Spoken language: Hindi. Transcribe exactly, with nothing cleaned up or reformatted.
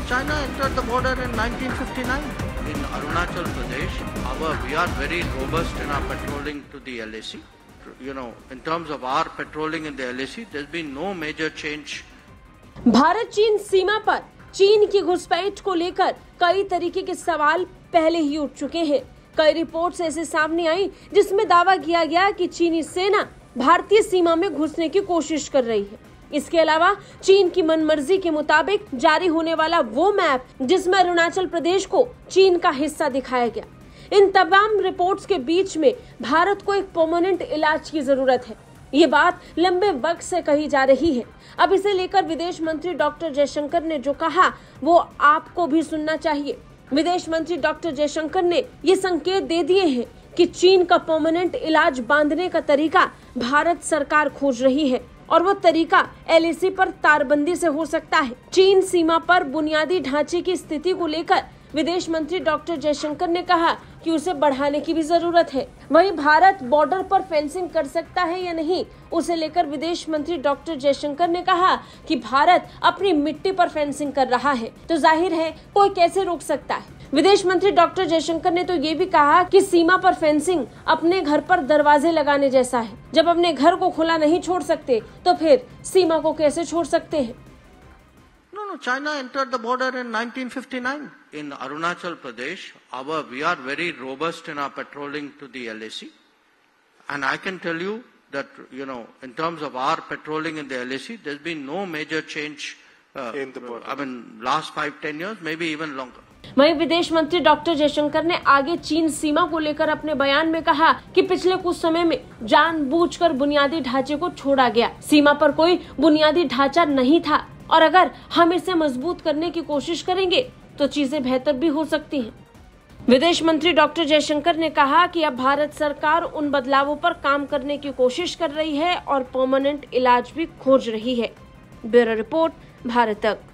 China entered the border in nineteen fifty-nine. In Arunachal Pradesh, our we are very robust in our patrolling to the L A C. You know, in terms of our patrolling in the L A C, there's been no major change. Bharat चीन सीमा पर चीन की घुसपैठ को लेकर कई तरीके के सवाल पहले ही उठ चुके हैं। कई रिपोर्ट्स ऐसे सामने आई जिसमें दावा किया गया कि चीनी सेना भारतीय सीमा में घुसने की कोशिश कर रही है। इसके अलावा चीन की मनमर्जी के मुताबिक जारी होने वाला वो मैप जिसमें अरुणाचल प्रदेश को चीन का हिस्सा दिखाया गया। इन तमाम रिपोर्ट्स के बीच में भारत को एक परमानेंट इलाज की जरूरत है। ये बात लंबे वक्त से कही जा रही है। अब इसे लेकर विदेश मंत्री डॉक्टर जयशंकर ने जो कहा वो आपको भी सुनना चाहिए। विदेश मंत्री डॉक्टर जयशंकर ने ये संकेत दे दिए हैं कि चीन का परमानेंट इलाज बांधने का तरीका भारत सरकार खोज रही है और वो तरीका एल ए सी पर तारबंदी से हो सकता है। चीन सीमा पर बुनियादी ढांचे की स्थिति को लेकर विदेश मंत्री डॉक्टर जयशंकर ने कहा कि उसे बढ़ाने की भी जरूरत है। वहीं भारत बॉर्डर पर फेंसिंग कर सकता है या नहीं, उसे लेकर विदेश मंत्री डॉक्टर जयशंकर ने कहा कि भारत अपनी मिट्टी पर फेंसिंग कर रहा है तो जाहिर है कोई कैसे रोक सकता है। विदेश मंत्री डॉक्टर जयशंकर ने तो ये भी कहा कि सीमा पर फेंसिंग अपने घर पर दरवाजे लगाने जैसा है। जब अपने घर को खुला नहीं छोड़ सकते तो फिर सीमा को कैसे छोड़ सकते हैं? No, no, China entered the border in nineteen fifty-nine. In Arunachal Pradesh, our we are very robust in our patrolling to the L A C. And I can tell you that, you know, in terms of our patrolling in the L A C, there's been no major change uh, in the border. I mean, last five, ten years, maybe even longer. वहीं विदेश मंत्री डॉक्टर जयशंकर ने आगे चीन सीमा को लेकर अपने बयान में कहा कि पिछले कुछ समय में जानबूझकर बुनियादी ढांचे को छोड़ा गया। सीमा पर कोई बुनियादी ढांचा नहीं था और अगर हम इसे मजबूत करने की कोशिश करेंगे तो चीजें बेहतर भी हो सकती हैं। विदेश मंत्री डॉक्टर जयशंकर ने कहा कि अब भारत सरकार उन बदलावों पर काम करने की कोशिश कर रही है और परमानेंट इलाज भी खोज रही है। ब्यूरो रिपोर्ट, भारत तक।